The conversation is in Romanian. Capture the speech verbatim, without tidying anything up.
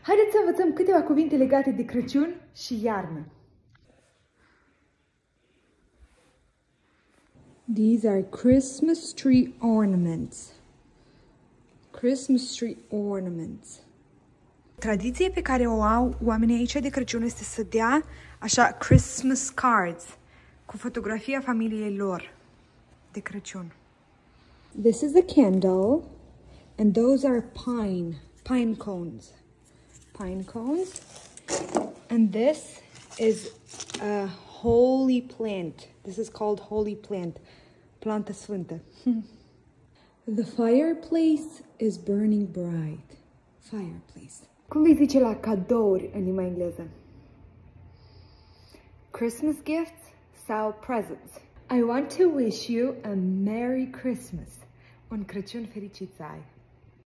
Haideți să învățăm câteva cuvinte legate de Crăciun și iarnă. These are Christmas tree ornaments. Christmas tree ornaments. Tradiție pe care o au oamenii aici de Crăciun este să dea așa Christmas cards cu fotografia familiei lor de Crăciun. This is a candle and those are pine, pine cones. Pine cones. And this is a holy plant. This is called holy plant. Planta sfântă. The fireplace is burning bright. Fireplace. Cum îi zice la cadouri în limba engleză? Christmas gifts sau presents? I want to wish you a Merry Christmas. Un Crăciun fericit să ai.